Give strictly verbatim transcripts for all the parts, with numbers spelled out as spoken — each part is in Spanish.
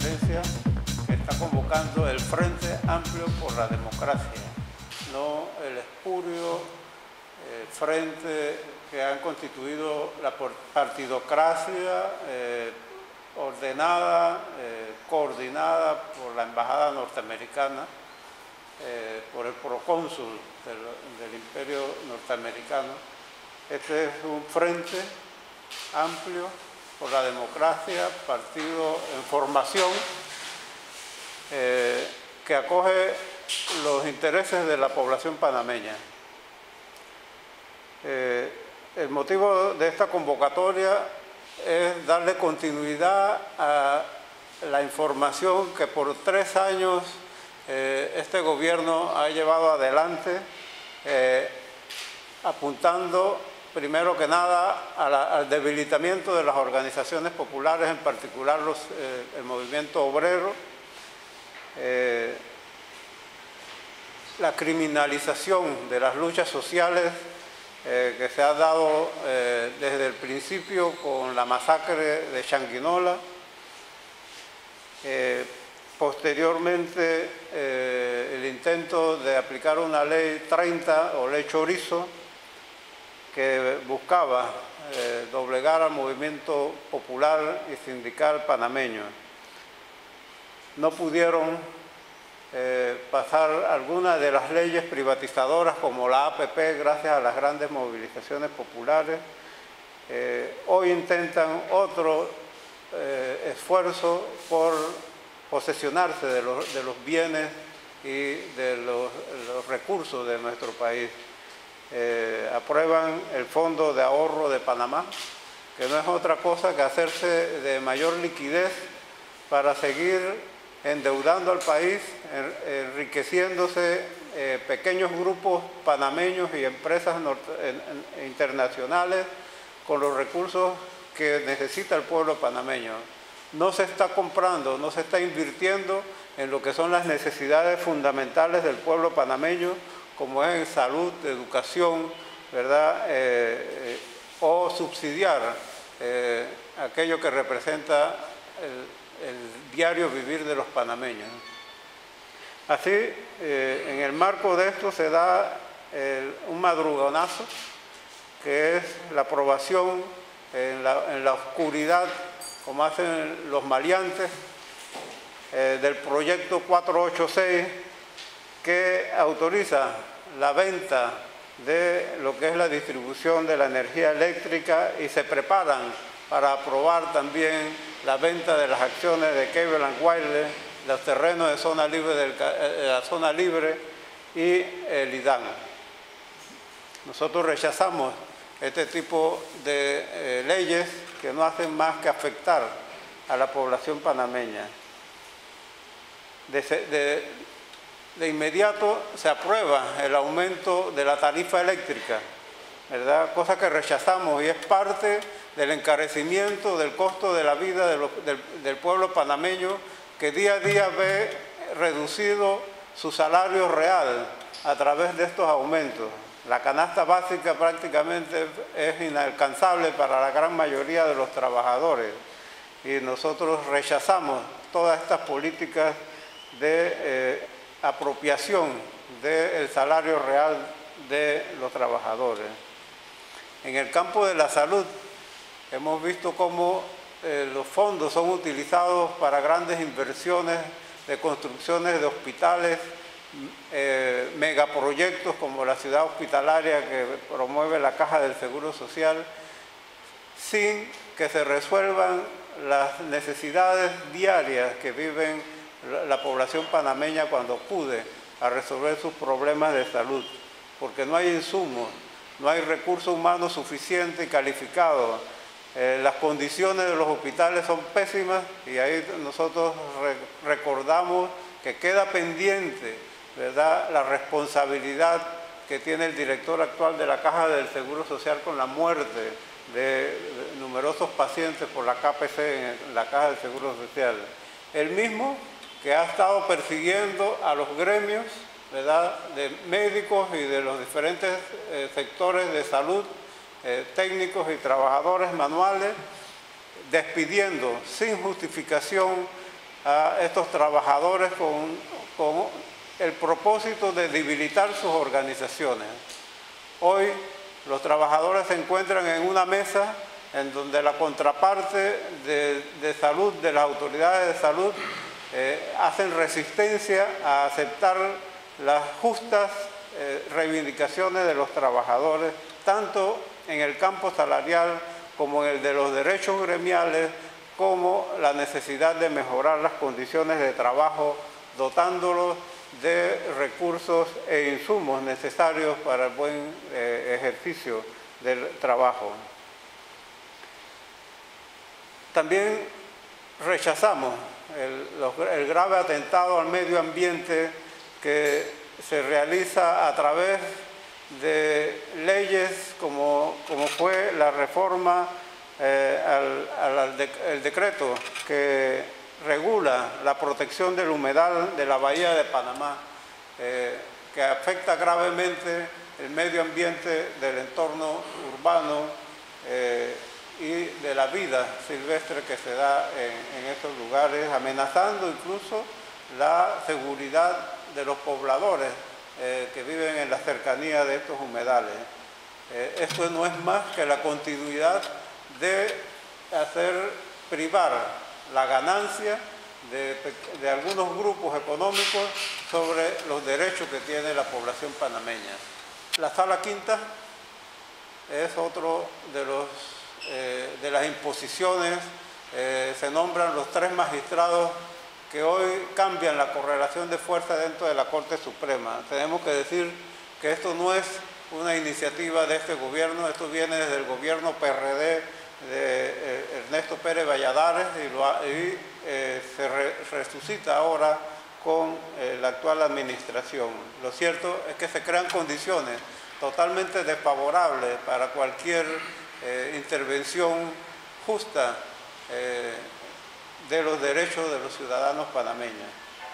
conferencia que está convocando el Frente Amplio por la Democracia, no el espurio eh, frente que han constituido la partidocracia eh, ordenada, eh, coordinada por la Embajada norteamericana, eh, por el procónsul del, del Imperio norteamericano. Este es un frente amplio por la democracia, partido en formación, eh, que acoge los intereses de la población panameña. Eh, el motivo de esta convocatoria es darle continuidad a la información que por tres años eh, este gobierno ha llevado adelante, eh, apuntando primero que nada a la, al debilitamiento de las organizaciones populares, en particular los, eh, el movimiento obrero, eh, la criminalización de las luchas sociales eh, que se ha dado eh, desde el principio con la masacre de Changuinola, eh, posteriormente eh, el intento de aplicar una ley treinta o ley Chorizo, que buscaba eh, doblegar al movimiento popular y sindical panameño. No pudieron eh, pasar algunas de las leyes privatizadoras como la A P P gracias a las grandes movilizaciones populares. Eh, hoy intentan otro eh, esfuerzo por posesionarse de los, de los bienes y de los, los recursos de nuestro país. Eh, aprueban el Fondo de Ahorro de Panamá, que no es otra cosa que hacerse de mayor liquidez para seguir endeudando al país, enriqueciéndose eh, pequeños grupos panameños y empresas norte, en, en, internacionales con los recursos que necesita el pueblo panameño. No se está comprando, no se está invirtiendo en lo que son las necesidades fundamentales del pueblo panameño, como es en salud, educación, ¿verdad? Eh, eh, o subsidiar eh, aquello que representa el, el diario vivir de los panameños. Así, eh, en el marco de esto se da el, un madrugonazo, que es la aprobación en la, en la oscuridad, como hacen los maleantes, eh, del proyecto cuatrocientos ochenta y seis, que autoriza la venta de lo que es la distribución de la energía eléctrica y se preparan para aprobar también la venta de las acciones de Cable and Wireless, los terrenos de, zona libre del, de la zona libre y el IDAN. Nosotros rechazamos este tipo de eh, leyes que no hacen más que afectar a la población panameña. De, de, De inmediato se aprueba el aumento de la tarifa eléctrica, ¿verdad? Cosa que rechazamos y es parte del encarecimiento del costo de la vida de los, del, del pueblo panameño, que día a día ve reducido su salario real a través de estos aumentos. La canasta básica prácticamente es inalcanzable para la gran mayoría de los trabajadores y nosotros rechazamos todas estas políticas de eh, apropiación del salario real de los trabajadores. En el campo de la salud hemos visto cómo eh, los fondos son utilizados para grandes inversiones de construcciones de hospitales, eh, megaproyectos como la ciudad hospitalaria que promueve la Caja del Seguro Social, sin que se resuelvan las necesidades diarias que viven la población panameña cuando acude a resolver sus problemas de salud, porque no hay insumos, no hay recursos humanos suficientes y calificados. Eh, las condiciones de los hospitales son pésimas y ahí nosotros re recordamos que queda pendiente, ¿verdad?, la responsabilidad que tiene el director actual de la Caja del Seguro Social con la muerte de, de numerosos pacientes por la K P C en la Caja del Seguro Social. El mismo que ha estado persiguiendo a los gremios, ¿verdad?, de médicos y de los diferentes eh, sectores de salud, eh, técnicos y trabajadores manuales, despidiendo sin justificación a estos trabajadores con, con el propósito de debilitar sus organizaciones. Hoy los trabajadores se encuentran en una mesa en donde la contraparte de, de salud, de las autoridades de salud, eh, hacen resistencia a aceptar las justas eh, reivindicaciones de los trabajadores, tanto en el campo salarial como en el de los derechos gremiales, como la necesidad de mejorar las condiciones de trabajo, dotándolos de recursos e insumos necesarios para el buen eh, ejercicio del trabajo. También rechazamos el, los, el grave atentado al medio ambiente que se realiza a través de leyes como, como fue la reforma eh, al, al de, el decreto que regula la protección del humedal de la bahía de Panamá, eh, que afecta gravemente el medio ambiente del entorno urbano eh, y de la vida silvestre que se da en, en estos lugares, amenazando incluso la seguridad de los pobladores eh, que viven en la cercanía de estos humedales. Eh, esto no es más que la continuidad de hacer privar la ganancia de, de algunos grupos económicos sobre los derechos que tiene la población panameña. La Sala Quinta es otro de, los, eh, de las imposiciones. Eh, se nombran los tres magistrados que hoy cambian la correlación de fuerza dentro de la Corte Suprema. Tenemos que decir que esto no es una iniciativa de este gobierno, esto viene desde el gobierno P R D de eh, Ernesto Pérez Valladares y, lo, y eh, se re, resucita ahora con eh, la actual administración. Lo cierto es que se crean condiciones totalmente desfavorables para cualquier eh, intervención justa eh, de los derechos de los ciudadanos panameños.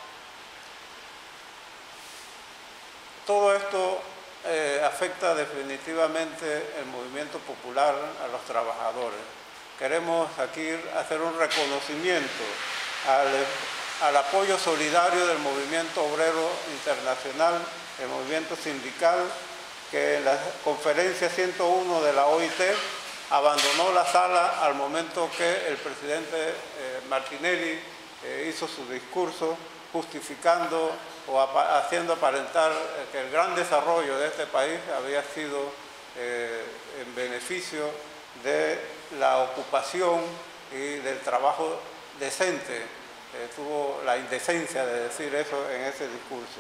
Todo esto eh, afecta definitivamente el movimiento popular a los trabajadores. Queremos aquí hacer un reconocimiento al, al apoyo solidario del movimiento obrero internacional, el movimiento sindical, que en la conferencia ciento uno de la O I T abandonó la sala al momento que el presidente eh, Martinelli eh, hizo su discurso justificando o apa haciendo aparentar eh, que el gran desarrollo de este país había sido eh, en beneficio de la ocupación y del trabajo decente. Eh, tuvo la indecencia de decir eso en ese discurso.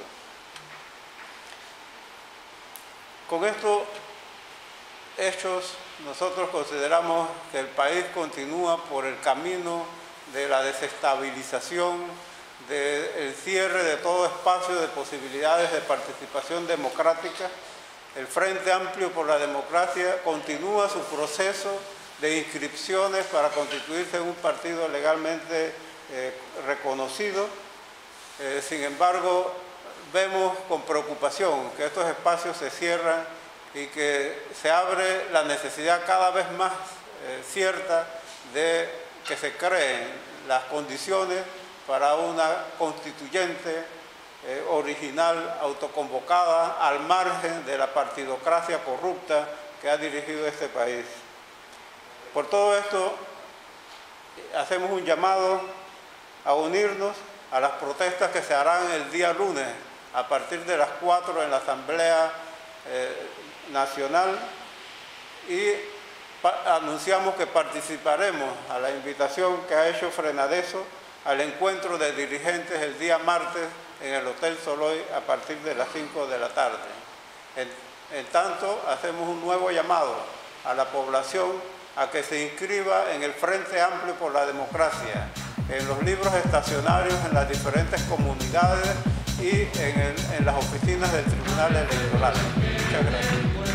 Con estos hechos, nosotros consideramos que el país continúa por el camino de la desestabilización, del cierre de todo espacio de posibilidades de participación democrática. El Frente Amplio por la Democracia continúa su proceso de inscripciones para constituirse en un partido legalmente eh, reconocido. Eh, sin embargo, vemos con preocupación que estos espacios se cierran y que se abre la necesidad cada vez más eh, cierta de que se creen las condiciones para una constituyente eh, original, autoconvocada, al margen de la partidocracia corrupta que ha dirigido este país. Por todo esto, hacemos un llamado a unirnos a las protestas que se harán el día lunes a partir de las cuatro en la Asamblea eh, Nacional, y anunciamos que participaremos a la invitación que ha hecho Frenadeso al encuentro de dirigentes el día martes en el Hotel Soloy a partir de las cinco de la tarde. En, en tanto, hacemos un nuevo llamado a la población a que se inscriba en el Frente Amplio por la Democracia, en los libros estacionarios en las diferentes comunidades y en, el, en las oficinas del Tribunal Electoral. Muchas gracias.